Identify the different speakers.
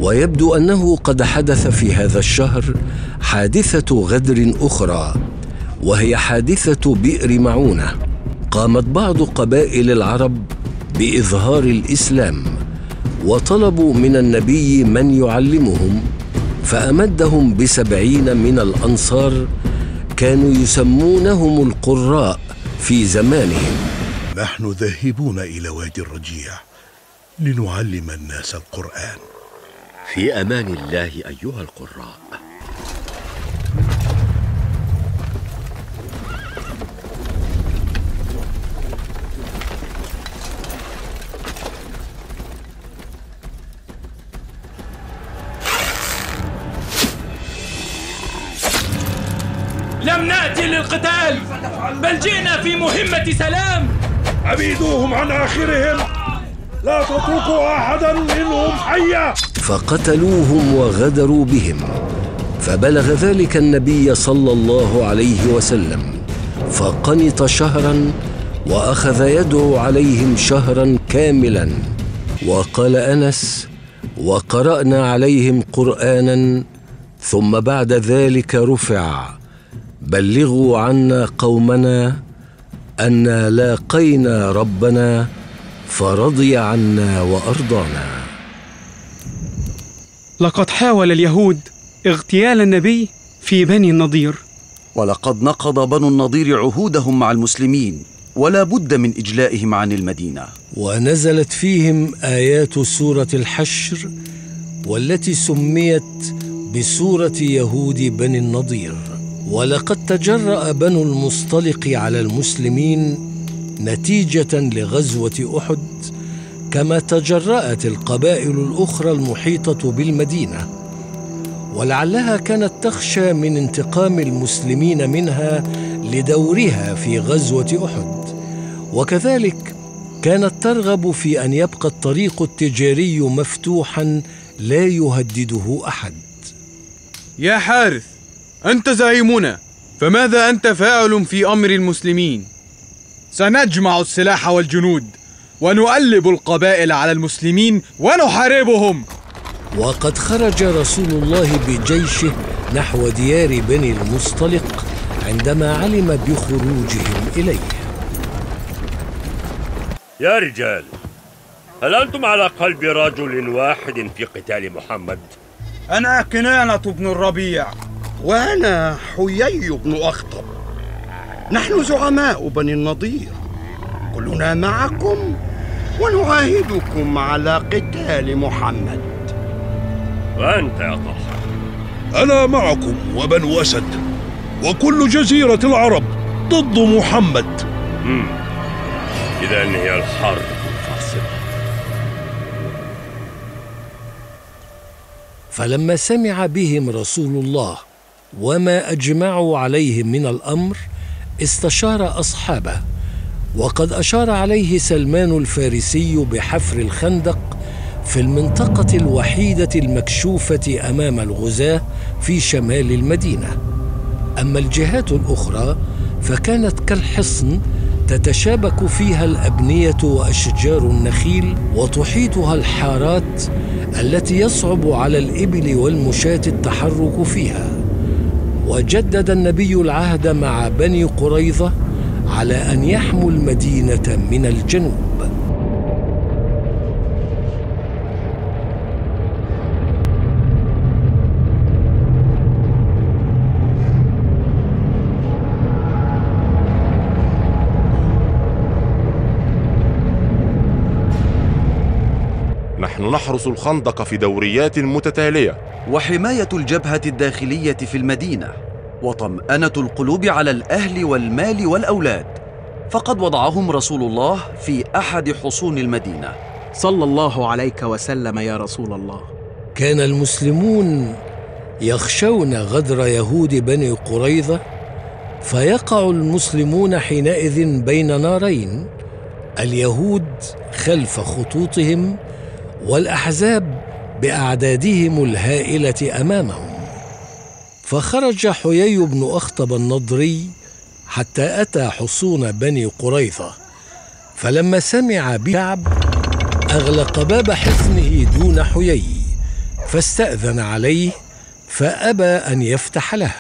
Speaker 1: ويبدو أنه قد حدث في هذا الشهر حادثة غدر أخرى، وهي حادثة بئر معونة. قامت بعض قبائل العرب بإظهار الإسلام، وطلبوا من النبي من يعلمهم، فأمدهم ب70 من الأنصار كانوا يسمونهم القراء في زمانهم.
Speaker 2: نحن ذاهبون إلى وادي الرجيع لنعلم الناس القرآن.
Speaker 3: في أمان الله أيها القراء.
Speaker 4: لم نأتي للقتال، بل جئنا في مهمة سلام.
Speaker 2: أبيدوهم عن آخرهم، لا تتركوا أحدا منهم حيا.
Speaker 1: فقتلوهم وغدروا بهم، فبلغ ذلك النبي صلى الله عليه وسلم، فقنط شهرا وأخذ يدعو عليهم شهرا كاملا. وقال أنس: وقرأنا عليهم قرآنا ثم بعد ذلك رفع: بلغوا عنا قومنا أنا لاقينا ربنا فرضي عنا وأرضانا.
Speaker 5: لقد حاول اليهود اغتيال النبي في بني النضير،
Speaker 6: ولقد نقض بنو النضير عهودهم مع المسلمين، ولا بد من إجلائهم عن المدينة.
Speaker 1: ونزلت فيهم آيات سورة الحشر، والتي سميت بسورة يهود بني النضير. ولقد تجرأ بنو المصطلق على المسلمين نتيجة لغزوة أحد، كما تجرأت القبائل الأخرى المحيطة بالمدينة، ولعلها كانت تخشى من انتقام المسلمين منها لدورها في غزوة أحد، وكذلك كانت ترغب في أن يبقى الطريق التجاري مفتوحا لا يهدده أحد.
Speaker 7: يا حارث، أنت زعيمنا، فماذا أنت فاعل في أمر المسلمين؟ سنجمع السلاح والجنود ونؤلب القبائل على المسلمين ونحاربهم.
Speaker 1: وقد خرج رسول الله بجيشه نحو ديار بني المصطلق عندما علم بخروجهم إليه.
Speaker 3: يا رجال، هل أنتم على قلب رجل واحد في قتال محمد؟
Speaker 8: أنا كنانة بن الربيع.
Speaker 9: وأنا حيي بن أخطب. نحن زعماء بني النضير، كلنا معكم ونعاهدكم على قتال محمد.
Speaker 3: وأنت يا طلحة؟
Speaker 2: أنا معكم وبنو أسد وكل جزيرة العرب ضد محمد.
Speaker 3: إذن هي الحرب الفاصلة.
Speaker 1: فلما سمع بهم رسول الله وما أجمعوا عليه من الأمر استشار أصحابه، وقد أشار عليه سلمان الفارسي بحفر الخندق في المنطقة الوحيدة المكشوفة أمام الغزاة في شمال المدينة. أما الجهات الأخرى فكانت كالحصن تتشابك فيها الأبنية وأشجار النخيل، وتحيطها الحارات التي يصعب على الإبل والمشاة التحرك فيها. وجدد النبي العهد مع بني قريظة على أن يحموا المدينة من الجنوب.
Speaker 10: نحن نحرس الخندق في دوريات متتالية،
Speaker 6: وحماية الجبهة الداخلية في المدينة، وطمأنة القلوب على الأهل والمال والأولاد، فقد وضعهم رسول الله في أحد حصون المدينة.
Speaker 11: صلى الله عليك وسلم يا رسول الله.
Speaker 1: كان المسلمون يخشون غدر يهود بني قريظة، فيقع المسلمون حينئذ بين نارين: اليهود خلف خطوطهم، والأحزاب بأعدادهم الهائلة أمامهم. فخرج حيي بن أخطب النضري حتى أتى حصون بني قريظة، فلما سمع بكعب أغلق باب حصنه دون حيي، فاستأذن عليه فأبى أن يفتح له.